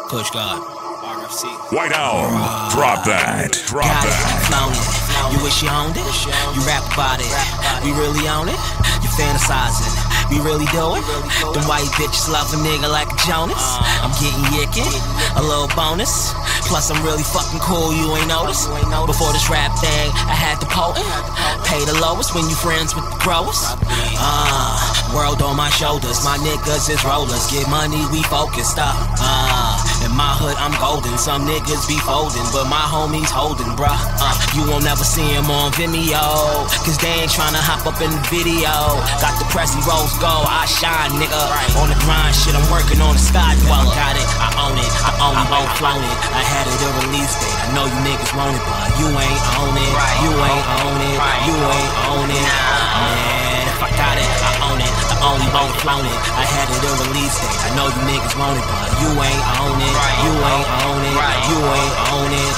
Push God. RFC. White Owl, drop that. Drop that. Flown it. You wish you owned it. You rap about it. We really own it. You fantasizing. We really do it. Them white bitches love a nigga like a Jonas. I'm getting yicky, a little bonus. Plus I'm really fucking cool, you ain't noticed. Before this rap thing, I had the potent. Pay the lowest when you friends with the growers. World on my shoulders, my niggas is rollers. Get money, we focused up. In my hood, I'm golden. Some niggas be folding, but my homies holding, bruh. You won't never see him on Vimeo, cause they ain't tryna hop up in the video. Got the Prezi Rose Gold, I shine, nigga. On the grind, shit, I'm working on the sky dweller. Got it, I own it, I only won't flown it. I had it a release date, I know you niggas want it, but you ain't own it. You ain't own it, you ain't own it. Man, if I got it, I own it. I only won't flown it. I had it a release date, I know you niggas want it, but you ain't own it. You ain't own it, you ain't own it.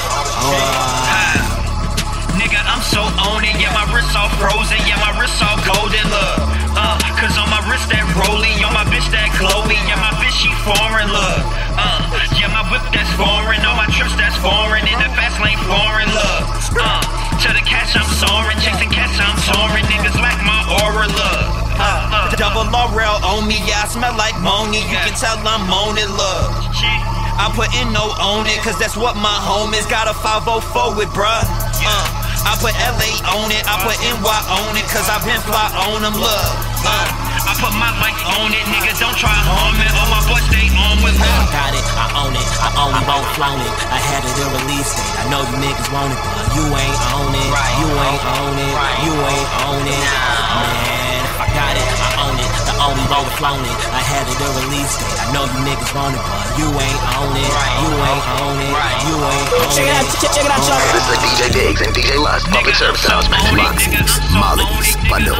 Nigga, I'm so on it, yeah, my wrist all frozen, yeah, my wrist all golden, look. Cause on my wrist that rolling, on my bitch that Chloe, yeah, my bitch she foreign, look. Yeah, my whip that's foreign, on my trips that's foreign, in the fast lane foreign, look. To the cash I'm soaring, chasing cash I'm soaring, niggas like my aura, look. Double L'Oreal on me, yeah, I smell like Moni, you can tell I'm moaning, look. I put in no own it, cause that's what my home is. Got a 504 with bruh. I put LA on it, I put NY on it, cause I been fly on them, look. I put my life on it, nigga, don't try harm it. All my boys stay on with love. I got it, I own it, I only won't flown it. I had it a release date, I know you niggas want it, but you ain't own it. You ain't own it, you ain't own it. Man, if I got it, I own it. The only won't flown it. I had it a release date, I know you niggas want it, but you ain't own it. You ain't own it, you ain't own it. Check it out, y'all. This is DJ Diggs and DJ Lust, public service announcement. Molly's Bundle.